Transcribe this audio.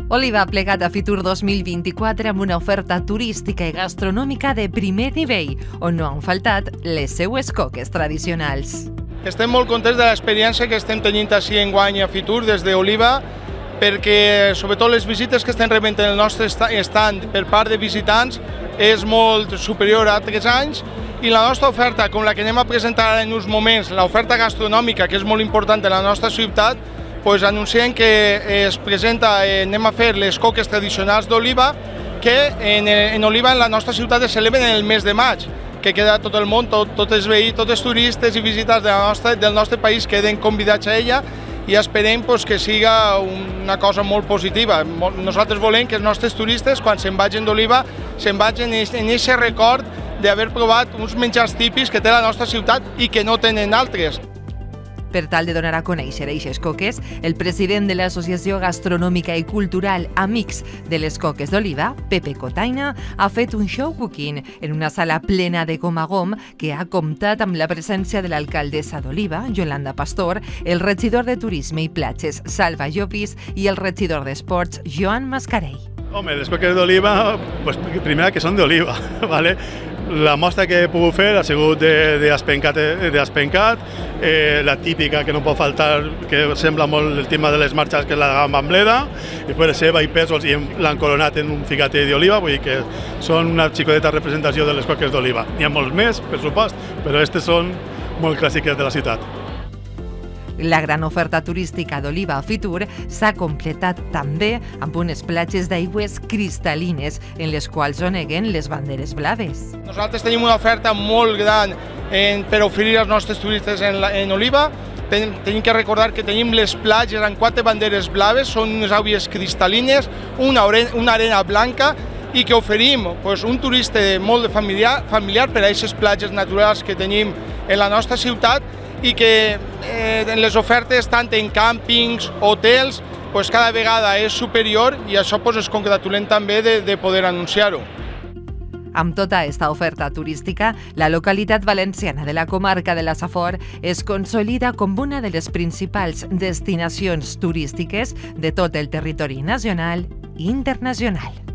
Oliva ha plegat a Fitur 2024 amb una oferta turística i gastronòmica de primer nivell, on no han faltat les seues coques tradicionals. Estem molt contents de l'experiència que estem tenint així enguany a Fitur des d'Oliva, perquè sobretot les visites que estem rebent en el nostre stand per part de visitants és molt superior a altres anys, i la nostra oferta, com la que anem a presentar en uns moments, l'oferta gastronòmica, que és molt important en la nostra ciutat, doncs anunciem que anem a fer les coques tradicionals d'Oliva, que en Oliva, en la nostra ciutat, es celebren en el mes de maig, que queda tot el món, tots els veïns, tots els turistes i visitants del nostre país queden convidats a ella, i esperem que siga una cosa molt positiva. Nosaltres volem que els nostres turistes, quan se'n vagin d'Oliva, se'n vagin en aquest record d'haver provat uns menjars típics que té la nostra ciutat i que no tenen altres. Per tal de donar a conèixer aquestes coques, el president de l'Associació Gastronòmica i Cultural Amics de les Coques d'Oliva, Pepe Cotaina, ha fet un show cooking en una sala plena de gom a gom que ha comptat amb la presència de l'alcaldessa d'Oliva, Yolanda Pastor, el regidor de Turisme i Platges, Salva Llopis, i el regidor d'Esports, Joan Mascarell. Home, les coques d'Oliva, primera que són d'Oliva, ¿vale? La mostra que he pogut fer ha sigut d'Aspencat, la típica que no pot faltar, que sembla molt el tema de les marxes, que és la gamba amb bleda, i després ceba i pèsols i l'han coronat en un ficater d'oliva, vull dir que són una xicoteta representació de les coques d'Oliva. N'hi ha molts més, per supost, però aquestes són molt clàssiques de la ciutat. La gran oferta turística d'Oliva a Fitur s'ha completat també amb unes platges d'aigües cristal·lines en les quals oneguen les banderes blaves. Nosaltres tenim una oferta molt gran per oferir als nostres turistes en Oliva. Tenim que recordar que tenim les platges amb 4 banderes blaves, són unes aigües cristal·lines, una arena blanca, i que oferim un turista molt familiar per a aquestes platges naturals que tenim en la nostra ciutat, i que en les ofertes, tant en càmpings, hotels, cada vegada és superior, i això ens congratulem també de poder anunciar-ho. Amb tota aquesta oferta turística, la localitat valenciana de la comarca de la Safor es consolida com una de les principals destinacions turístiques de tot el territori nacional i internacional.